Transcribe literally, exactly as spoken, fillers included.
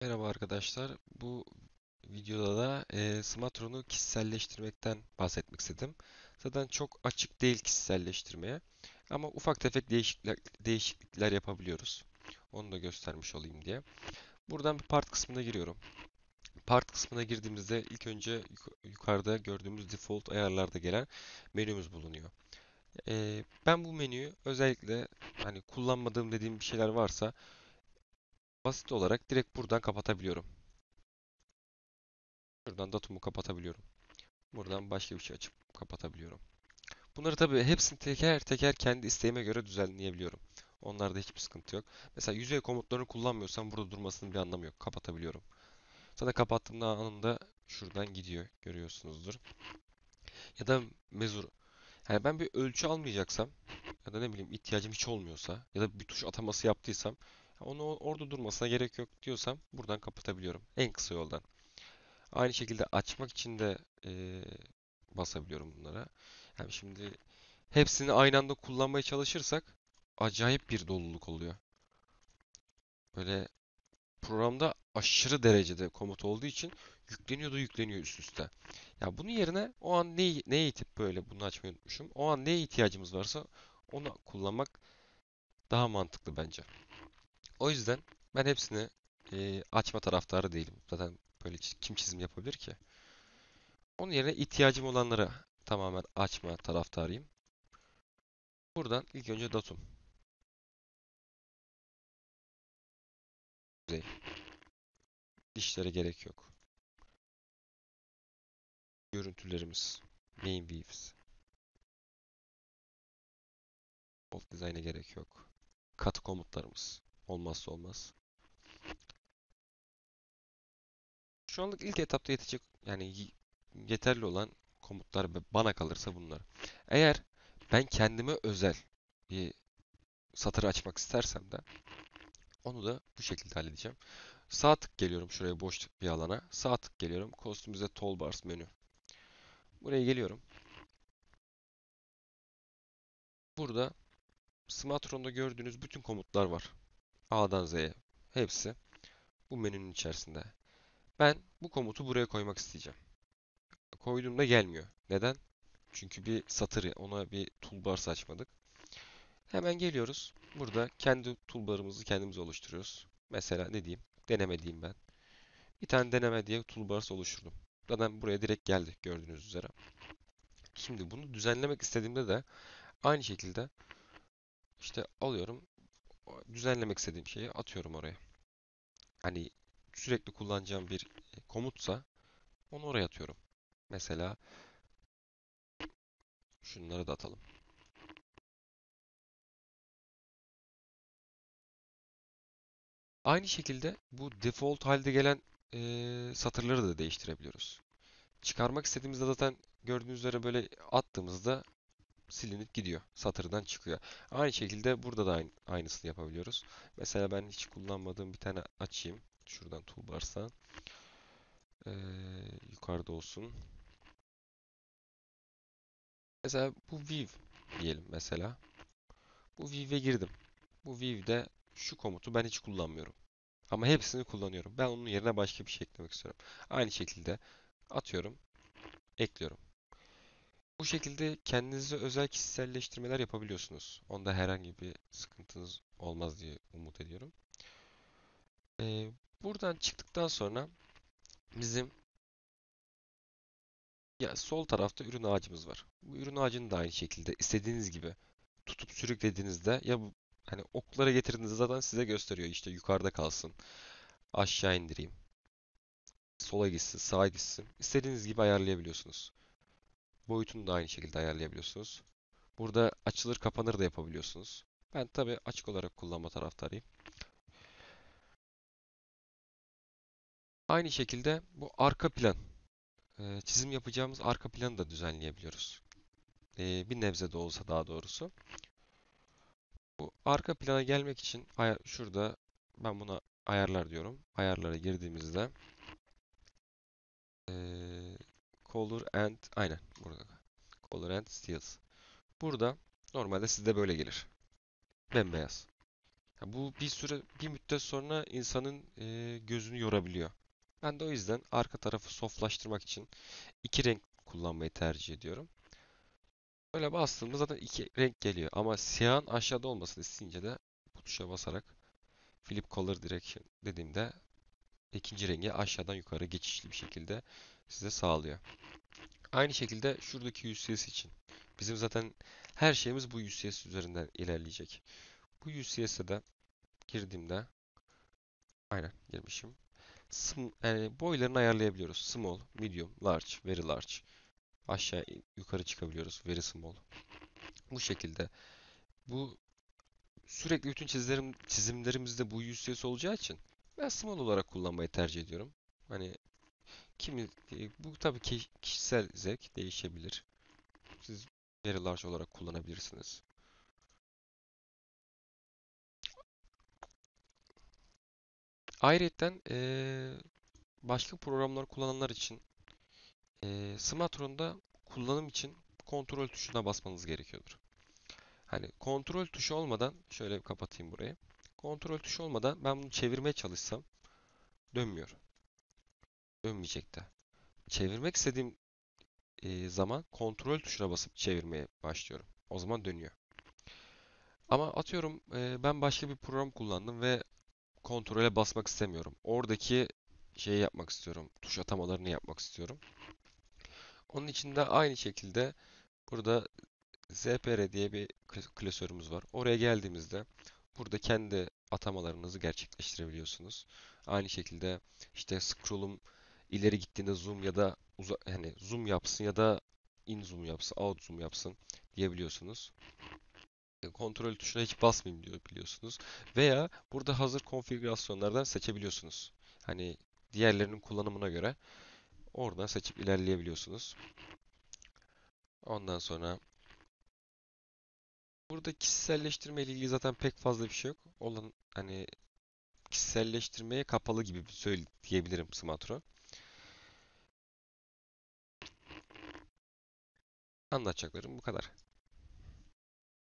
Merhaba arkadaşlar. Bu videoda da e, Smartron'u kişiselleştirmekten bahsetmek istedim. Zaten çok açık değil kişiselleştirmeye. Ama ufak tefek değişiklikler, değişiklikler yapabiliyoruz. Onu da göstermiş olayım diye. Buradan bir part kısmına giriyorum. Part kısmına girdiğimizde ilk önce yuk- yukarıda gördüğümüz default ayarlarda gelen menümüz bulunuyor. E, ben bu menüyü özellikle hani kullanmadığım dediğim bir şeyler varsa basit olarak direkt buradan kapatabiliyorum. Şuradan datumu kapatabiliyorum. Buradan başka bir şey açıp kapatabiliyorum. Bunları tabii hepsini teker teker kendi isteğime göre düzenleyebiliyorum. Onlarda hiçbir sıkıntı yok. Mesela yüzey komutlarını kullanmıyorsam burada durmasının bir anlamı yok. Kapatabiliyorum. Zaten kapattığım anında şuradan gidiyor. Görüyorsunuzdur. Ya da mezur. Yani ben bir ölçü almayacaksam ya da ne bileyim ihtiyacım hiç olmuyorsa ya da bir tuş ataması yaptıysam onu orada durmasına gerek yok diyorsam buradan kapatabiliyorum. En kısa yoldan. Aynı şekilde açmak için de eee, basabiliyorum bunlara. Yani şimdi hepsini aynı anda kullanmaya çalışırsak acayip bir doluluk oluyor. Böyle programda aşırı derecede komut olduğu için yükleniyor da yükleniyor üst üste. Ya bunun yerine o an ne, neye itip böyle bunu açmayı unutmuşum. O an neye ihtiyacımız varsa onu kullanmak daha mantıklı bence. O yüzden ben hepsini eee, açma taraftarı değilim. Zaten böyle çi- kim çizim yapabilir ki? Onun yerine ihtiyacım olanları tamamen açma taraftarıyım. Buradan ilk önce datum. Kuzey. Dişlere gerek yok. Görüntülerimiz. Main views. Bold design'e gerek yok. Katı komutlarımız. Olmazsa olmaz. Şu anlık ilk etapta yetecek yani y- yeterli olan komutlar ve bana kalırsa bunlar. Eğer ben kendime özel bir satır açmak istersem de onu da bu şekilde halledeceğim. Sağ tık geliyorum şuraya boş bir alana. Sağ tık geliyorum. Customize Toolbars menü. Buraya geliyorum. Burada Smartron'da gördüğünüz bütün komutlar var. A'dan Z'ye. Hepsi bu menünün içerisinde. Ben bu komutu buraya koymak isteyeceğim. Koyduğumda gelmiyor. Neden? Çünkü bir satır, ona bir toolbar açmadık. Hemen geliyoruz. Burada kendi toolbar'ımızı kendimiz oluşturuyoruz. Mesela ne diyeyim? Deneme diyeyim ben. Bir tane deneme diye toolbar oluşturdum. Zaten buraya direkt geldik gördüğünüz üzere. Şimdi bunu düzenlemek istediğimde de aynı şekilde işte alıyorum. Düzenlemek istediğim şeyi atıyorum oraya. Hani sürekli kullanacağım bir komutsa onu oraya atıyorum. Mesela şunları da atalım. Aynı şekilde bu default halde gelen eee, satırları da değiştirebiliyoruz. Çıkarmak istediğimizde zaten gördüğünüz üzere böyle attığımızda silinip gidiyor. Satırdan çıkıyor. Aynı şekilde burada da aynı, aynısını yapabiliyoruz. Mesela ben hiç kullanmadığım bir tane açayım. Şuradan toolbars'tan. Eee, yukarıda olsun. Mesela bu view diyelim mesela. Bu view'e girdim. Bu view'de şu komutu ben hiç kullanmıyorum. Ama hepsini kullanıyorum. Ben onun yerine başka bir şey eklemek istiyorum. Aynı şekilde atıyorum, ekliyorum. Bu şekilde kendinize özel kişiselleştirmeler yapabiliyorsunuz. Onda herhangi bir sıkıntınız olmaz diye umut ediyorum. Ee, buradan çıktıktan sonra bizim ya sol tarafta ürün ağacımız var. Bu ürün ağacını da aynı şekilde istediğiniz gibi tutup sürüklediğinizde ya bu hani oklara getirdiğinizde zaten size gösteriyor işte yukarıda kalsın, aşağı indireyim, sola gitsin, sağa gitsin. İstediğiniz gibi ayarlayabiliyorsunuz. Boyutunu da aynı şekilde ayarlayabiliyorsunuz. Burada açılır kapanır da yapabiliyorsunuz. Ben tabii açık olarak kullanma taraftarıyım. Aynı şekilde bu arka plan, e, çizim yapacağımız arka planı da düzenleyebiliyoruz. E, bir nebze de olsa daha doğrusu. Bu arka plana gelmek için aya- şurada ben buna ayarlar diyorum. Ayarlara girdiğimizde e, color and aynen burada. Color and styles. Burada normalde sizde böyle gelir. Bembeyaz. Ya bu bir süre, bir müddet sonra insanın e, gözünü yorabiliyor. Ben de o yüzden arka tarafı softlaştırmak için iki renk kullanmayı tercih ediyorum. Böyle bastığımda zaten iki renk geliyor. Ama siyahın aşağıda olmasını isteyince de bu tuşa basarak Flip Color Direction dediğimde ikinci rengi aşağıdan yukarı geçişli bir şekilde size sağlıyor. Aynı şekilde şuradaki U C S için. Bizim zaten her şeyimiz bu U C S üzerinden ilerleyecek. Bu U C S'e de girdiğimde aynen girmişim. Sm- yani boylarını ayarlayabiliyoruz. Small, medium, large, very large. Aşağı yukarı çıkabiliyoruz. Very small. Bu şekilde. Bu sürekli bütün çizilerim, çizimlerimizde bu U C S olacağı için ben small olarak kullanmayı tercih ediyorum. Hani kimi e, bu tabii ki kişisel zevk değişebilir. Siz very large olarak kullanabilirsiniz. Ayrıyeten eee, başka programlar kullananlar için eee Smartphone'da kullanım için kontrol tuşuna basmanız gerekiyordur. Hani kontrol tuşu olmadan şöyle bir kapatayım burayı. Kontrol tuşu olmadan ben bunu çevirmeye çalışsam dönmüyor. Dönmeyecek de. Çevirmek istediğim eee, zaman kontrol tuşuna basıp çevirmeye başlıyorum. O zaman dönüyor. Ama atıyorum eee, ben başka bir program kullandım ve kontrole basmak istemiyorum. Oradaki şeyi yapmak istiyorum. Tuş atamalarını yapmak istiyorum. Onun için de aynı şekilde burada Z P R diye bir klas- klasörümüz var. Oraya geldiğimizde burada kendi atamalarınızı gerçekleştirebiliyorsunuz. Aynı şekilde işte scroll'um ileri gittiğinde zoom ya da uza hani zoom yapsın ya da in zoom yapsın, out zoom yapsın diyebiliyorsunuz. E, Kontrol tuşuna hiç basmayayım diyor biliyorsunuz. Veya burada hazır konfigürasyonlardan seçebiliyorsunuz. Hani diğerlerinin kullanımına göre oradan seçip ilerleyebiliyorsunuz. Ondan sonra burada kişiselleştirme ile ilgili zaten pek fazla bir şey yok. Olan hani kişiselleştirmeye kapalı gibi bir söyle diyebilirim Smatro. Anlatacaklarım bu kadar.